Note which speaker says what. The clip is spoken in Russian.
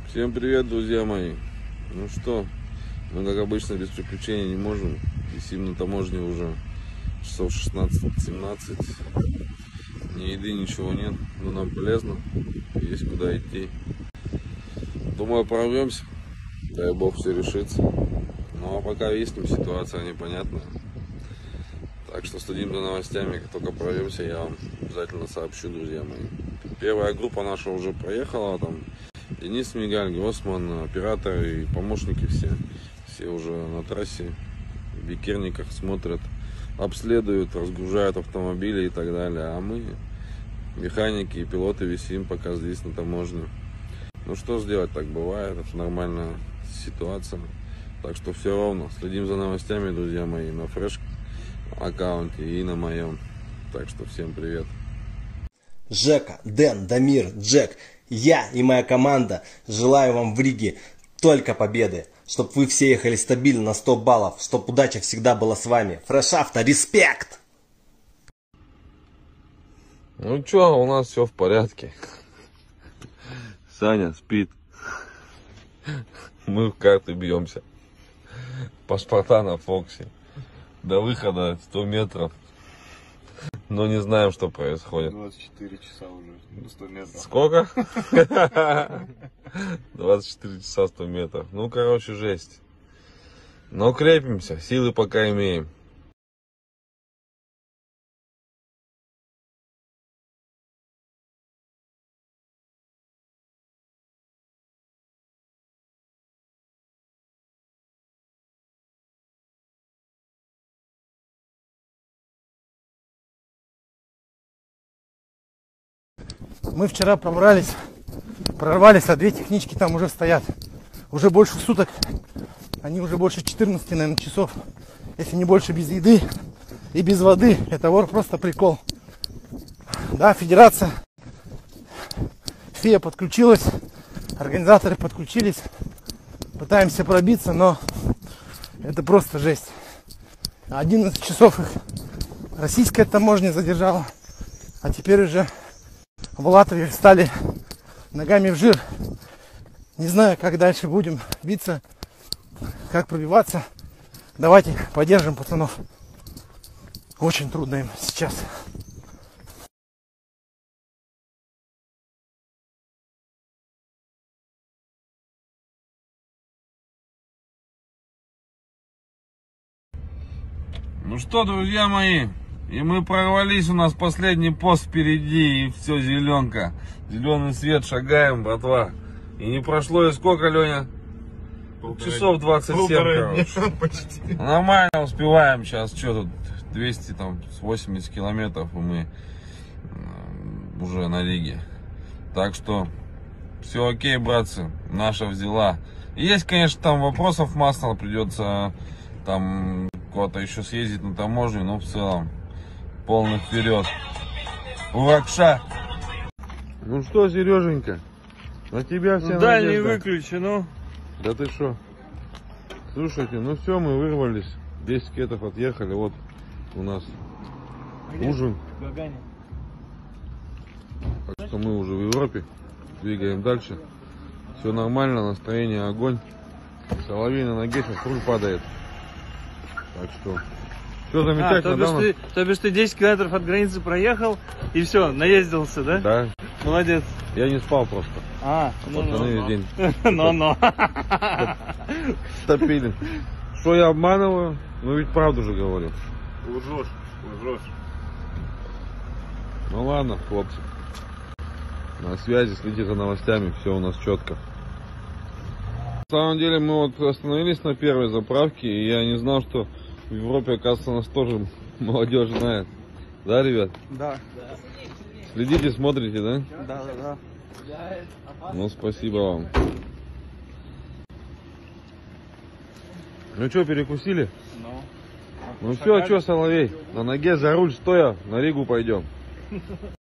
Speaker 1: Всем привет, друзья мои. Ну что, мы как обычно без приключений не можем. Висим на таможне уже часов 16-17. Ни еды, ничего нет, но нам полезно. Есть куда идти. Думаю, прорвемся. Дай бог, все решится. Ну а пока виснем, ситуация непонятная. Так что следим за новостями. Как только прорвемся, я вам обязательно сообщу, друзья мои. Первая группа наша уже проехала. Там Денис Мигаль, Гроссман, операторы и помощники все уже на трассе, в бикерниках смотрят, обследуют, разгружают автомобили и так далее. А мы, механики и пилоты, висим пока здесь на таможне. Ну что сделать, так бывает, это нормальная ситуация. Так что все ровно. Следим за новостями, друзья мои, на Fresh аккаунте и на моем. Так что всем привет.
Speaker 2: Жека, Дэн, Дамир, Джек, я и моя команда желаю вам в Риге только победы. Чтоб вы все ехали стабильно на 100 баллов. Чтоб удача всегда была с вами. Fresh Auto, респект!
Speaker 1: Ну чё, у нас все в порядке. Саня спит. Мы в карты бьемся. Паспорта на Фоксе. До выхода 100 метров. Но не знаем, что происходит.
Speaker 3: 24 часа уже, 100 метров.
Speaker 1: Сколько? 24 часа 100 метров. Ну, короче, жесть. Но крепимся, силы пока имеем.
Speaker 4: Мы вчера прорвались, а две технички там уже стоят. Уже больше суток. Они уже больше 14, наверное, часов. Если не больше, без еды и без воды. Это просто прикол. Да, федерация, ФИА подключилась, организаторы подключились. Пытаемся пробиться, но это просто жесть. 11 часов их российская таможня задержала. А теперь уже в Латвии встали ногами в жир. Не знаю, как дальше будем биться, как пробиваться. Давайте поддержим пацанов. Очень трудно им сейчас.
Speaker 1: Ну что, друзья мои, и мы прорвались, у нас последний пост впереди, и все, зеленка. Зеленый свет, шагаем, братва. И не прошло и сколько, Леня? Часов 27, короче.
Speaker 3: Почти.
Speaker 1: Нормально успеваем сейчас, что тут, 280 километров, и мы уже на Риге. Так что, все окей, братцы, наша взяла. Есть, конечно, там вопросов масса, придется там куда-то еще съездить на таможню, но в целом полный вперед. Уракша! Ну что, Сереженька, на тебя вся надежда.
Speaker 3: Дальний выключено.
Speaker 1: Да ты что? Слушайте, ну все, мы вырвались. 10 кетов отъехали. Вот у нас ужин. Так что мы уже в Европе. Двигаем дальше. Все нормально, настроение огонь. Соловей на ноге, сейчас руль падает. Так что все замечательно.
Speaker 3: То бишь ты 10 километров от границы проехал и все, наездился, да?
Speaker 1: Да.
Speaker 3: Молодец.
Speaker 1: Я не спал просто. Пацаны весь день топили. Что я обманываю? Ну ведь правду же говорю.
Speaker 3: Лжешь.
Speaker 1: Ну ладно, хлопцы. На связи, следите за новостями, все у нас четко. На самом деле мы вот остановились на первой заправке, и я не знал, что в Европе, оказывается, нас тоже молодежь знает. Да, ребят?
Speaker 3: Да.
Speaker 1: Следите, смотрите, да?
Speaker 3: Да.
Speaker 1: Ну, спасибо вам. Ну что, перекусили? Ну все, что, Соловей, на ноге за руль стоя, на Ригу пойдем.